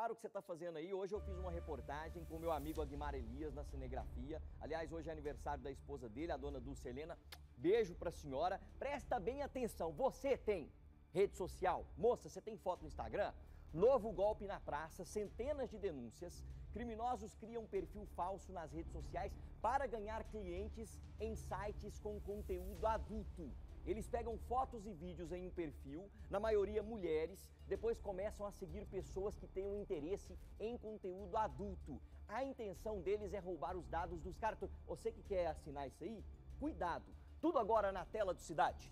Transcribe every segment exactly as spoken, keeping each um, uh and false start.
para o que você está fazendo aí. Hoje eu fiz uma reportagem com meu amigo Aguimar Elias na cinegrafia. Aliás, hoje é aniversário da esposa dele, a dona Dulce Helena. Beijo pra senhora. Presta bem atenção. Você tem rede social? Moça, você tem foto no Instagram? Novo golpe na praça, centenas de denúncias. Criminosos criam um perfil falso nas redes sociais para ganhar clientes em sites com conteúdo adulto. Eles pegam fotos e vídeos em um perfil, na maioria mulheres, depois começam a seguir pessoas que tenham interesse em conteúdo adulto. A intenção deles é roubar os dados dos caras. Você que quer assinar isso aí, cuidado. Tudo agora na tela do Cidade.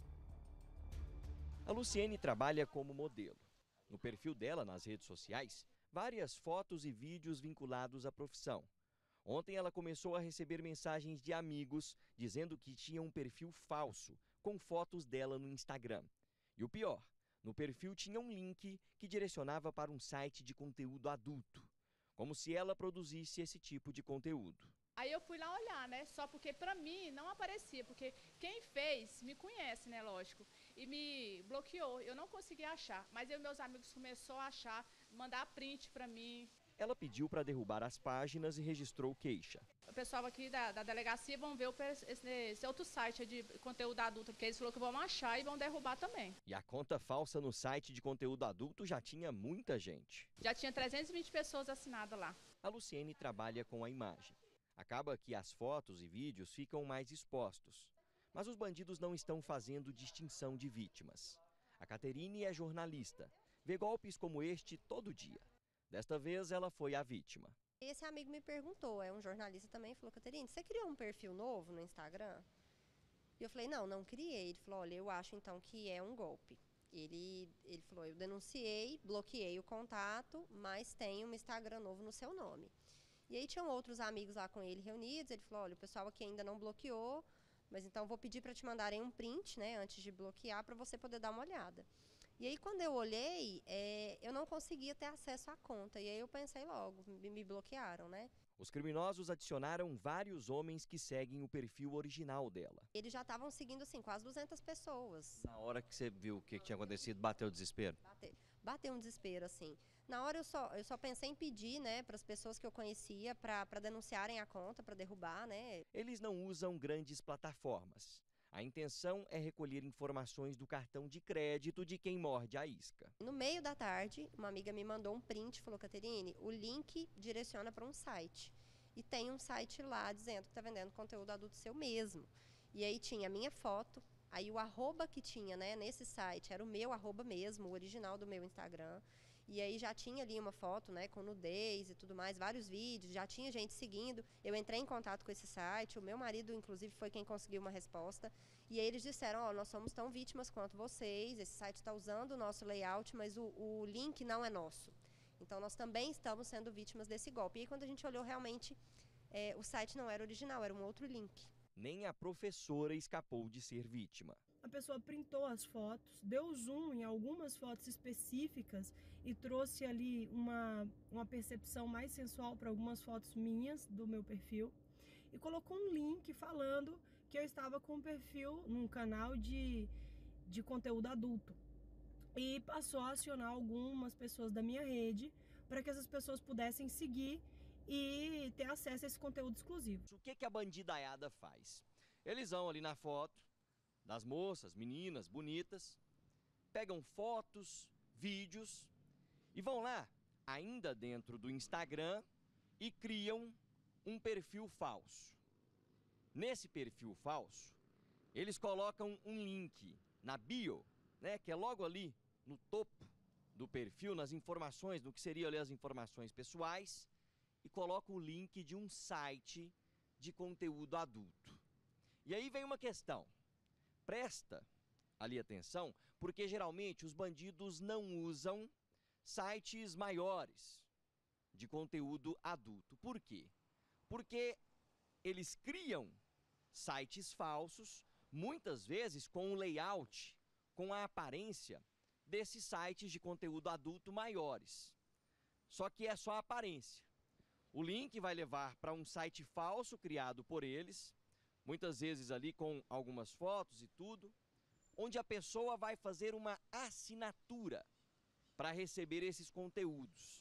A Luciene trabalha como modelo. No perfil dela nas redes sociais, várias fotos e vídeos vinculados à profissão. Ontem ela começou a receber mensagens de amigos dizendo que tinha um perfil falso com fotos dela no Instagram. E o pior, no perfil tinha um link que direcionava para um site de conteúdo adulto, como se ela produzisse esse tipo de conteúdo. Aí eu fui lá olhar, né, só porque pra mim não aparecia, porque quem fez me conhece, né, lógico, e me bloqueou, eu não consegui achar, mas eu e meus amigos começaram a achar, mandar print pra mim. Ela pediu para derrubar as páginas e registrou queixa. O pessoal aqui da, da delegacia vão ver o, esse, esse outro site de conteúdo adulto, porque eles falaram que vão achar e vão derrubar também. E a conta falsa no site de conteúdo adulto já tinha muita gente. Já tinha trezentas e vinte pessoas assinadas lá. A Luciene trabalha com a imagem. Acaba que as fotos e vídeos ficam mais expostos. Mas os bandidos não estão fazendo distinção de vítimas. A Caterine é jornalista. Vê golpes como este todo dia. Desta vez, ela foi a vítima. Esse amigo me perguntou, é um jornalista também, falou: Caterine, você criou um perfil novo no Instagram? E eu falei: não, não criei. Ele falou: olha, eu acho então que é um golpe. Ele, ele falou: eu denunciei, bloqueei o contato, mas tem um Instagram novo no seu nome. E aí tinham outros amigos lá com ele reunidos, ele falou: olha, o pessoal aqui ainda não bloqueou, mas então vou pedir para te mandarem um print, né, antes de bloquear, para você poder dar uma olhada. E aí quando eu olhei, é, eu não conseguia ter acesso à conta, e aí eu pensei logo, me, me bloquearam, né? Os criminosos adicionaram vários homens que seguem o perfil original dela. Eles já estavam seguindo, assim, quase duzentas pessoas. Na hora que você viu o que tinha acontecido, bateu o desespero? Bateu, bateu um desespero, assim. Na hora eu só, eu só pensei em pedir, né, para as pessoas que eu conhecia para denunciarem a conta, para derrubar, né? Eles não usam grandes plataformas. A intenção é recolher informações do cartão de crédito de quem morde a isca. No meio da tarde, uma amiga me mandou um print e falou: Caterine, o link direciona para um site. E tem um site lá dizendo que está vendendo conteúdo adulto seu mesmo. E aí tinha a minha foto, aí o arroba que tinha, né, nesse site era o meu arroba mesmo, o original do meu Instagram. E aí já tinha ali uma foto, né, com nudez e tudo mais, vários vídeos, já tinha gente seguindo. Eu entrei em contato com esse site, o meu marido, inclusive, foi quem conseguiu uma resposta. E aí eles disseram: ó, nós somos tão vítimas quanto vocês, esse site está usando o nosso layout, mas o, o link não é nosso. Então nós também estamos sendo vítimas desse golpe. E aí quando a gente olhou, realmente, é, o site não era original, era um outro link. Nem a professora escapou de ser vítima. A pessoa printou as fotos, deu zoom em algumas fotos específicas e trouxe ali uma, uma percepção mais sensual para algumas fotos minhas do meu perfil e colocou um link falando que eu estava com um perfil num canal de, de conteúdo adulto. E passou a acionar algumas pessoas da minha rede para que essas pessoas pudessem seguir e ter acesso a esse conteúdo exclusivo. O que que a bandidaiada faz? Eles vão ali na foto das moças, meninas bonitas, pegam fotos, vídeos e vão lá, ainda dentro do Instagram, e criam um perfil falso. Nesse perfil falso, eles colocam um link na bio, né, que é logo ali no topo do perfil, nas informações, do que seriam ali as informações pessoais, e colocam o link de um site de conteúdo adulto. E aí vem uma questão. Presta ali atenção, porque geralmente os bandidos não usam sites maiores de conteúdo adulto. Por quê? Porque eles criam sites falsos, muitas vezes com o layout, com a aparência desses sites de conteúdo adulto maiores. Só que é só a aparência. O link vai levar para um site falso criado por eles, muitas vezes ali com algumas fotos e tudo, onde a pessoa vai fazer uma assinatura para receber esses conteúdos.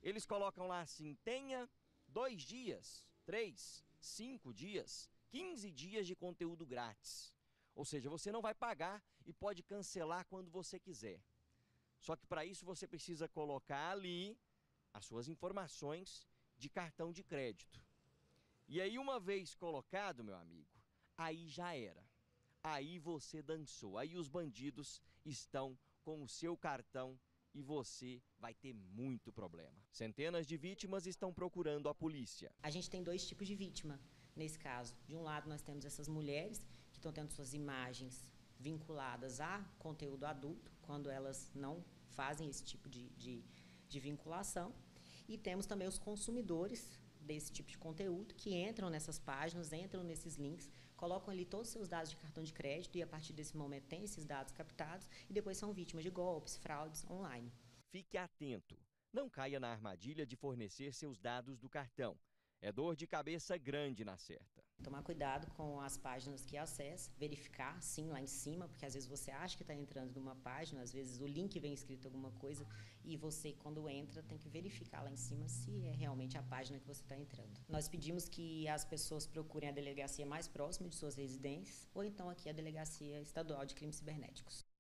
Eles colocam lá assim, tenha dois dias, três, cinco dias, quinze dias de conteúdo grátis. Ou seja, você não vai pagar e pode cancelar quando você quiser. Só que para isso você precisa colocar ali as suas informações de cartão de crédito. E aí, uma vez colocado, meu amigo, aí já era. Aí você dançou. Aí os bandidos estão com o seu cartão e você vai ter muito problema. Centenas de vítimas estão procurando a polícia. A gente tem dois tipos de vítima nesse caso. De um lado, nós temos essas mulheres que estão tendo suas imagens vinculadas a conteúdo adulto, quando elas não fazem esse tipo de, de, de vinculação. E temos também os consumidores desse tipo de conteúdo que entram nessas páginas, entram nesses links, colocam ali todos os seus dados de cartão de crédito e a partir desse momento tem esses dados captados e depois são vítimas de golpes, fraudes online. Fique atento, não caia na armadilha de fornecer seus dados do cartão. É dor de cabeça grande na certa. Tomar cuidado com as páginas que acessa, verificar sim lá em cima, porque às vezes você acha que está entrando numa página, às vezes o link vem escrito alguma coisa e você, quando entra, tem que verificar lá em cima se é realmente a página que você está entrando. Nós pedimos que as pessoas procurem a delegacia mais próxima de suas residências ou então aqui a Delegacia Estadual de Crimes Cibernéticos.